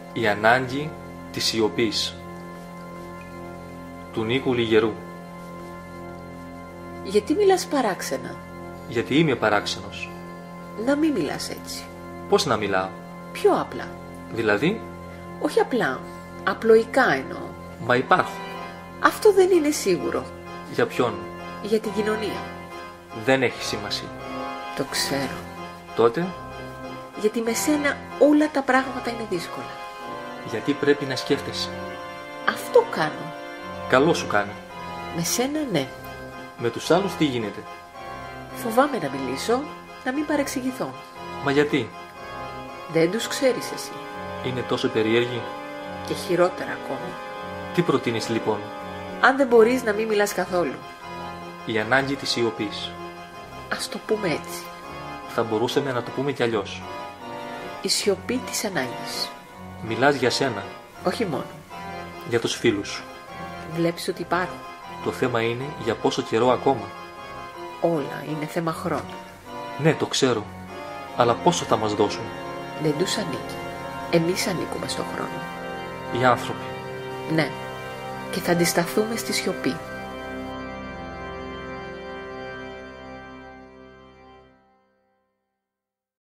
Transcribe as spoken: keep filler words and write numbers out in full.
Η ανάγκη της σιωπής. Του Νίκου Λιγερού. Γιατί μιλάς παράξενα? Γιατί είμαι παράξενος. Να μην μιλάς έτσι. Πώς να μιλάω? Πιο απλά. Δηλαδή? Όχι απλά. Απλοϊκά εννοώ. Μα υπάρχω. Αυτό δεν είναι σίγουρο. Για ποιον? Για την κοινωνία. Δεν έχει σημασία. Το ξέρω. Τότε? Γιατί με σένα όλα τα πράγματα είναι δύσκολα. Γιατί πρέπει να σκέφτεσαι. Αυτό κάνω. Καλό σου κάνει. Με σένα ναι. Με τους άλλους τι γίνεται? Φοβάμαι να μιλήσω, να μην παρεξηγηθώ. Μα γιατί? Δεν τους ξέρεις εσύ. Είναι τόσο περίεργοι. Και χειρότερα ακόμη. Τι προτείνεις λοιπόν? Αν δεν μπορείς να μην μιλάς καθόλου. Η ανάγκη της σιωπής. Ας το πούμε έτσι. Θα μπορούσαμε να το πούμε κι αλλιώς. Η σιωπή της ανάγκης. Μιλάς για σένα. Όχι μόνο. Για τους φίλους σου. Βλέπεις ότι υπάρχουν. Το θέμα είναι για πόσο καιρό ακόμα. Όλα είναι θέμα χρόνου. Ναι, το ξέρω. Αλλά πόσο θα μας δώσουν? Δεν τους ανήκει. Εμείς ανήκουμε στον χρόνο. Οι άνθρωποι. Ναι. Και θα αντισταθούμε στη σιωπή.